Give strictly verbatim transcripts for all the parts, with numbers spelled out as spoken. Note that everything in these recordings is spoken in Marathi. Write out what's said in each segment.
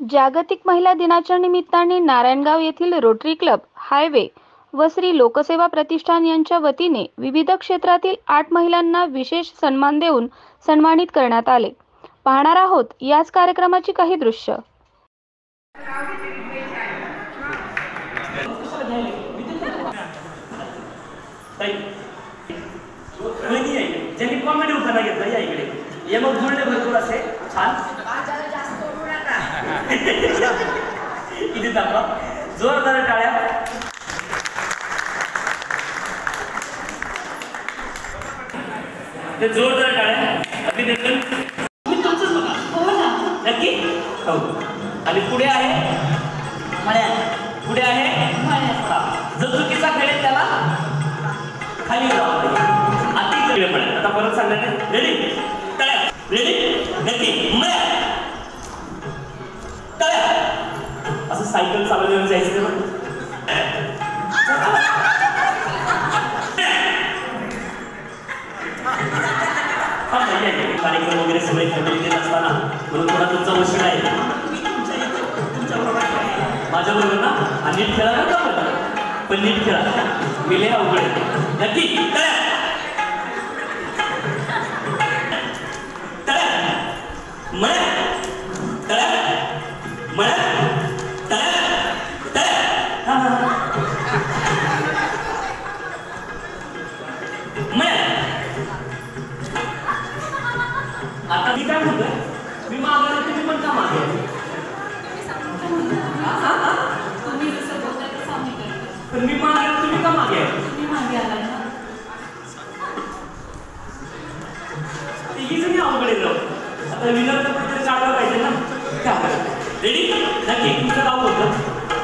जागतिक महिला दिनाच्या निमित्ताने नारायणगाव येथील रोटरी क्लब, हायवे व श्री लोकसेवा प्रतिष्ठान यांच्या वतीने विविध क्षेत्रातील आठ महिलांना विशेष सन्मान देऊन सन्मानित करण्यात आले. पाहणार आहोत याच कार्यक्रमाची काही दृश्य. ज्यांनी कॉमेडी उखाणा घेतला या इकडे ये मग बोलणे भरपूर असे छान किती दाखवा जोरदार टाळ्या. ते जोरदार टाळ्या अभिनंदन. तुम्ही तुमचंच बघा. हो ना नक्की. हो आणि पुढे आहे मळ्या. पुढे आहे मळ्या. जो चुकीचा खेळ त्याला खाली जावं. अति खेळ मळ्या. आता परत सांगणार. रेडी टाळ्या. रेडी नक्की मळ्या. असं सायकल चालवण्यावर जायचं कार्यक्रम वगैरे सगळे देत असताना म्हणून थोडा तुमचा वशील आहे माझ्या बरोबर ना. हा नीट खेळा ना पण नीट खेळा. मी लय अवघड आहे नक्की. आता मी काय म्हणतोय, मी मागायला तुम्ही पण का मागे. पण मी मागायला तुम्ही का मागे. तिघीच मी अवघड येतो. आता विनर तर काढला पाहिजे ना. रेडी नक्की. तुमचं गाव होतं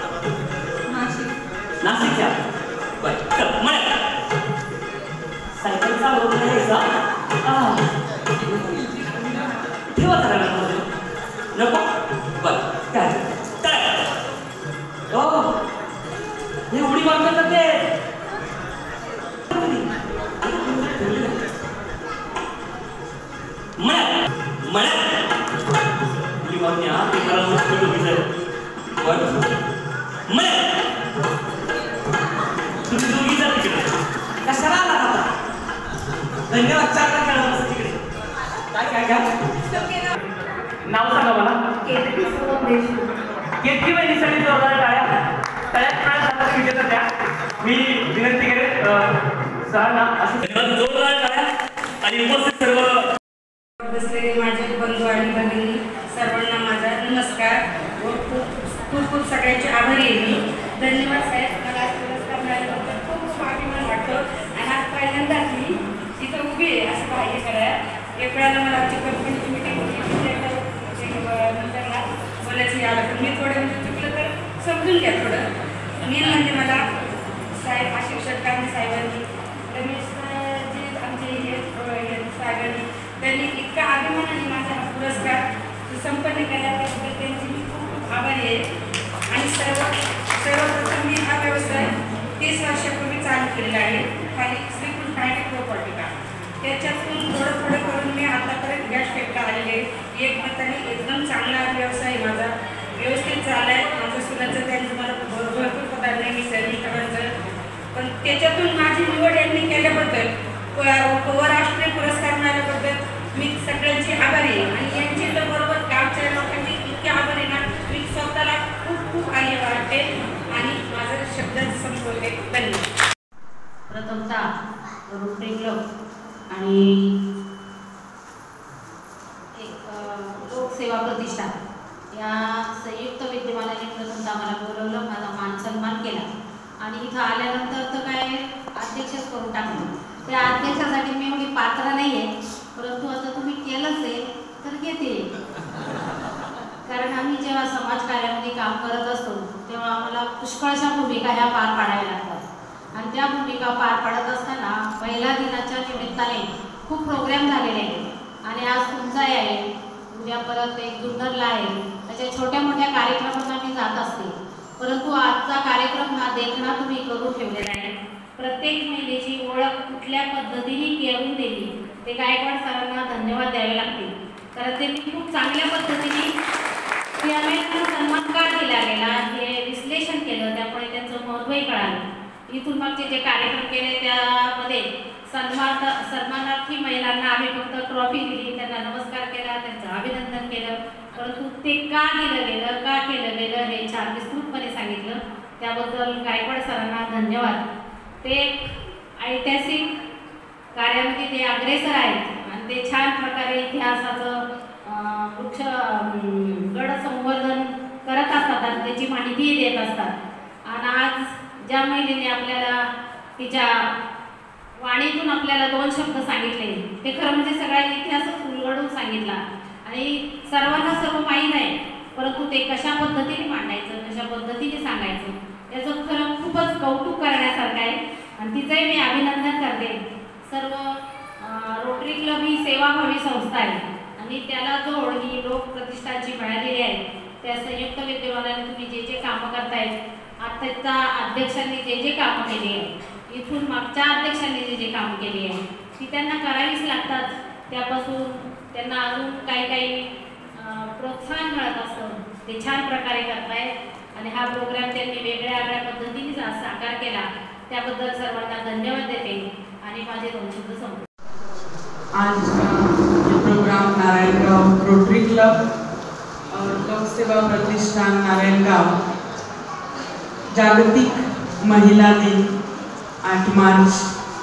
नाशिकच्या. बरं म्हणा सायकल चालवत नाही ठेवा जरा नको. बर काय हो हे उडी मारतात ते म्हणा म्हणा उडी मारण्या ते मला मुश्किल होती. बर म्हणा तुम्ही दोघी जा तिकडे. कशाला आला आता. धन्यवाद. चांगला खेळा बस तिकडे. काय काय काय नाव सांगा मला. केतकी बहिणीसाठी जोरदार टाळ्या. टाळ्यात विजेता द्या. मी विनंती करेन सरांना अशी जोरदार टाळ्या. आणि उपस्थित सर्व बसलेले माझे बंधू आणि भगिनी सर्वांना माझा नमस्कार व खूप खूप खूप सगळ्यांचे आभारी आहे मी. धन्यवाद साहेब. मला आज पुरस्कार मिळाल्याबद्दल खूप खूप अभिमान वाटतो. आणि आज पहिल्यांदाच मी इथं उभी आहे असं बाह्य करायला. एक वेळेला मला आमची कंपनीची मिटिंग नंतरला बोलायचं आलं पण मी थोडं म्हणजे चुकलं तर समजून घ्या थोडं. मेन म्हणजे मला साहेब आशिष षटकांनी साहेबांनी रमेशजी आमचे हे साहेबांनी त्यांनी इतका अभिमानाने माझा हा पुरस्कार संपन्न केल्याबद्दल त्यांची मी खूप खूप आभारी आहे. आणि सर्व सर्वप्रथम मी हा व्यवसाय तीस वर्षापूर्वी चालू केलेला आहे. खाली श्रीकृष्ण फायटिक प्रॉपर्टी का त्याच्यातून थोडं थोडं करून मी आतापर्यंत गॅस टेपला आलेले. एक मताने एकदम चांगला व्यवसाय माझा व्यवस्थित चालला आहे. माझं सुनाचं त्यांचं मला भरपूर पदार्थ नाही मी सर्विकरांचं पण त्याच्यातून माझी निवड यांनी केल्याबद्दल राष्ट्रीय पुरस्कार मिळाल्याबद्दल मी सगळ्यांची आभारी आहे. आणि यांची तर बरोबर गावच्या लोकांची इतकी आभारी ना मी स्वतःला खूप खूप आली वाटते. आणि माझं शब्द संपवते. धन्यवाद. प्रथमतः रोटरी क्लब आणि एक लोकसेवा प्रतिष्ठान या संयुक्त विद्यमानाने प्रथमतः मला बोलवलं. माझा मान सन्मान केला. आणि इथं आल्यानंतर तर काय अध्यक्षच करून टाकलं. त्या अध्यक्षासाठी मी एवढी पात्र नाही आहे. परंतु आता तुम्ही केलंच आहे तर घेते. कारण आम्ही जेव्हा समाजकार्यामध्ये काम करत असतो तेव्हा आम्हाला पुष्कळशा भूमिका ह्या पार पाडाव्या लागतात. आणि त्या भूमिका पार पाडत असताना महिला दिनाच्या निमित्ताने खूप प्रोग्राम झालेले आहेत. आणि आज तुमचाही आहे. उद्या परत एक जुन्नरला आहे. त्याच्या छोट्या मोठ्या कार्यक्रमांना मी जात असते. परंतु आजचा कार्यक्रम हा देखणा तुम्ही करून ठेवलेला आहे. प्रत्येक महिलेची ओळख कुठल्या पद्धतीने करून दिली ते गायकवाड सरांना धन्यवाद द्यावे लागतील. कारण त्यांनी खूप चांगल्या पद्धतीने दिला गेला हे विश्लेषण केलं, त्यामुळे त्यांचं महत्त्वही कळालं. इथून मागचे जे कार्यक्रम केले त्यामध्ये सन्मान सन्मानार्थी महिलांना आम्ही फक्त ट्रॉफी दिली, त्यांना नमस्कार केला, त्यांचं अभिनंदन केलं, परंतु ते का दिलं गेलं, का केलं गेलं हे छान विस्तृतपणे सांगितलं. त्याबद्दल गायकवाड सरांना धन्यवाद. ते ऐतिहासिक कार्यामध्ये ते अग्रेसर आहेत आणि ते छान प्रकारे इतिहासाचं वृक्ष गड संवर्धन करत असतात आणि त्याची माहितीही देत असतात. आणि आज ज्या महिलेने आपल्याला तिच्या वाणीतून आपल्याला दोन शब्द सांगितले ते खरं म्हणजे सगळ्या इतिहासच उलगडून सांगितला आणि सर्वांना सर्व माहीत आहे, परंतु ते कशा पद्धतीने मांडायचं, कशा पद्धतीने सांगायचं याचं खरं खूपच कौतुक करण्यासारखं आहे आणि तिचंही मी अभिनंदन करते. सर्व रोटरी क्लब ही सेवाभावी संस्था आहे आणि त्याला जोड ही लोक प्रतिष्ठानची मिळालेली आहे. त्या संयुक्त विद्यमानाने तुम्ही जे जे कामं करतायत, आत्ताच्या अध्यक्षांनी जे जे कामं केली आहे, इथून मागच्या अध्यक्षांनी जे जे कामं केली आहे ती त्यांना करावीच लागतात. त्यापासून त्यांना अजून काही काही प्रोत्साहन मिळत असतं, ते छान प्रकारे करतायत आणि हा प्रोग्राम त्यांनी वेगळ्या वेगळ्या पद्धतीने साकार केला, त्याबद्दल सर्वांना धन्यवाद देते आणि माझे दोन शब्द संपले. आज ये प्रोग्राम नारायणगांव रोटरी क्लब और लोक सेवा प्रतिष्ठान नारायणगांव जागतिक महिला दिन आठ मार्च,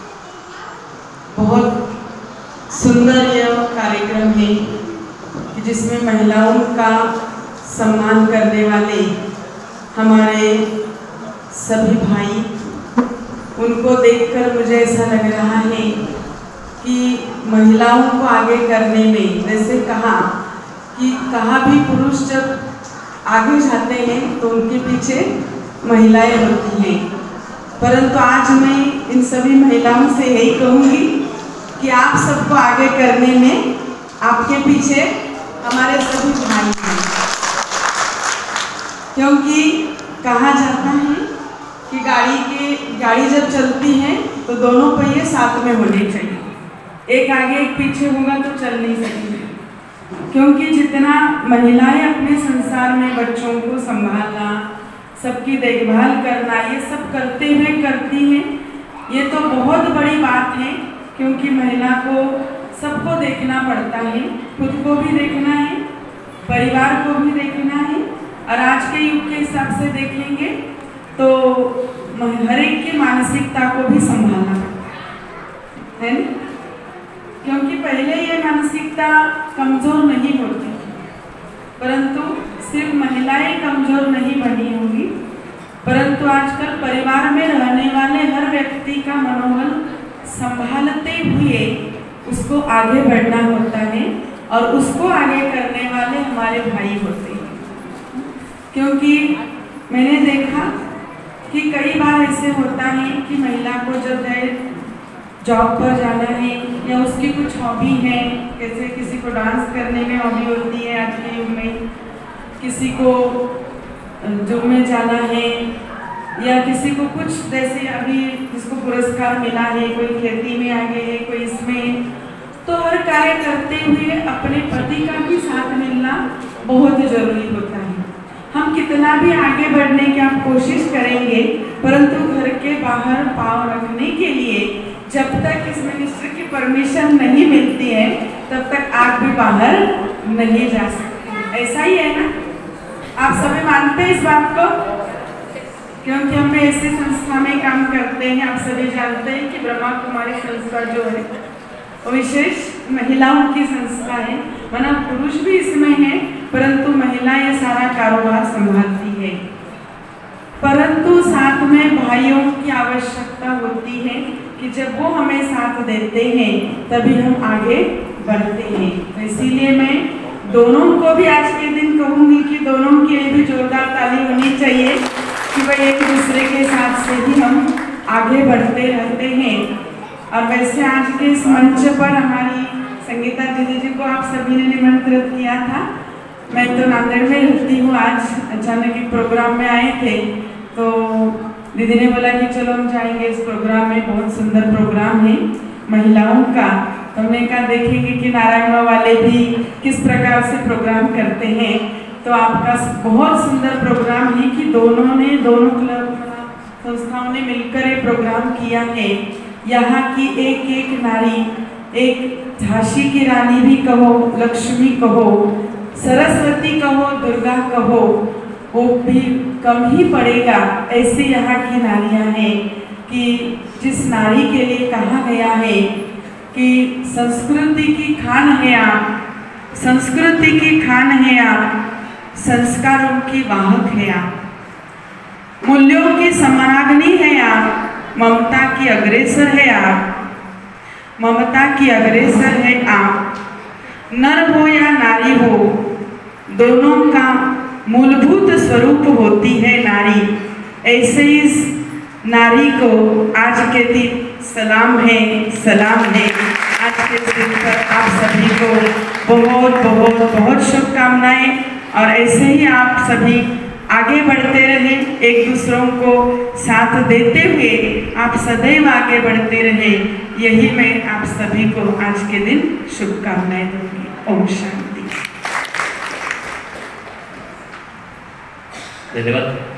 बहुत सुंदर यह कार्यक्रम है कि जिसमें महिलाओं का सम्मान करने वाले हमारे सभी भाई, उनको देखकर मुझे ऐसा लग रहा है कि महिलाओं को आगे करने में, जैसे कहा कि कहाँ भी पुरुष जब आगे जाते हैं तो उनके पीछे महिलाएं होती हैं, परंतु आज मैं इन सभी महिलाओं से यही कहूँगी कि आप सबको आगे करने में आपके पीछे हमारे सभी भाई हैं, क्योंकि कहा जाता है कि गाड़ी के गाड़ी जब चलती है तो दोनों पहिए साथ में होने चाहिए, एक आगे एक पीछे होगा तो चल नहीं सकती, क्योंकि जितना महिलाएं अपने संसार में बच्चों को संभालना, सबकी देखभाल करना, ये सब करते हुए करती हैं, ये तो बहुत बड़ी बात है, क्योंकि महिला को सबको देखना पड़ता है, खुद को भी देखना है, परिवार को भी देखना है, और आज के युग के हिसाब से देखेंगे तो हर एक की मानसिकता को भी संभालना पड़ता है, क्योंकि पहले ये मानसिकता कमज़ोर नहीं होती, परंतु सिर्फ महिलाएं कमज़ोर नहीं बनी होंगी, परंतु आजकल परिवार में रहने वाले हर व्यक्ति का मनोबल संभालते हुए उसको आगे बढ़ना होता है और उसको आगे करने वाले हमारे भाई होते हैं। क्योंकि मैंने देखा कि कई बार ऐसे होता है कि महिला को जब है जॉब पर जाना है या उसकी कुछ हॉबी है, जैसे किसी को डांस करने में हॉबी होती है आज के युग में, किसी को जॉब में जाना है, या किसी को कुछ जैसे अभी जिसको पुरस्कार मिला है, कोई खेती में आगे है, कोई इसमें, तो हर कार्य करते हुए अपने पति का भी साथ मिलना बहुत जरूरी होता है। हम कितना भी आगे बढ़ने की आप कोशिश करेंगे, परंतु घर के बाहर पाँव रखने के लिए जब तक इस मिनिस्टर की परमिशन नहीं मिलती है तब तक आप भी बाहर नहीं जा सकते। ऐसा ही है ना? आप सभी मानते हैं इस बात को? क्योंकि हम ऐसी संस्था में काम करते हैं, आप सभी जानते हैं कि ब्रह्मा कुमारी संस्था जो है वो विशेष महिलाओं की संस्था है, वरना पुरुष भी इसमें है, परंतु महिलाएं ये सारा कारोबार संभालती है। परंतु साथ में भाइयों की आवश्यकता होती है कि जब वो हमें साथ देते हैं तभी हम आगे बढ़ते हैं। तो इसीलिए मैं दोनों को भी आज के दिन कहूँगी कि दोनों के लिए भी जोरदार ताली होनी चाहिए कि भाई एक दूसरे के साथ से ही हम आगे बढ़ते रहते हैं। और वैसे आज के इस मंच पर हमारी संगीता दीदी जी को आप सभी ने निमंत्रित किया था। मैं तो नांदेड़ में रहती हूँ, आज अचानक एक प्रोग्राम में आए थे तो दीदी ने बोला कि चलो हम जाएंगे इस प्रोग्राम में, बहुत सुंदर प्रोग्राम है महिलाओं का। तो हमने कहा देखेंगे कि नारायणगांव वाले भी किस प्रकार से प्रोग्राम करते हैं। तो आपका बहुत सुंदर प्रोग्राम है कि दोनों ने दोनों क्लब संस्थाओं ने मिलकर ये प्रोग्राम किया है। यहाँ की एक एक नारी, एक झांसी की रानी भी कहो, लक्ष्मी कहो, सरस्वती कहो, दुर्गा कहो, वो भी कम ही पड़ेगा। ऐसे यहाँ की नारियाँ हैं कि जिस नारी के लिए कहा गया है कि संस्कृति की खान है आप, संस्कृति की खान है आप, संस्कारों की वाहक है आप, मूल्यों की सम्राज्ञी है आप, ममता की अग्रेसर है आप, ममता की अग्रेसर है आप। नर हो या नारी हो, दोनों का मूलभूत स्वरूप होती है नारी। ऐसे इस नारी को आज के दिन सलाम है, सलाम है। आज के दिन पर आप सभी को बहुत बहुत बहुत शुभकामनाएं, और ऐसे ही आप सभी आगे बढ़ते रहें, एक दूसरों को साथ देते हुए आप सदैव आगे बढ़ते रहें। यही मैं आप सभी को आज के दिन शुभकामनाएं दूंगी। ओम शांति। धन्यवाद।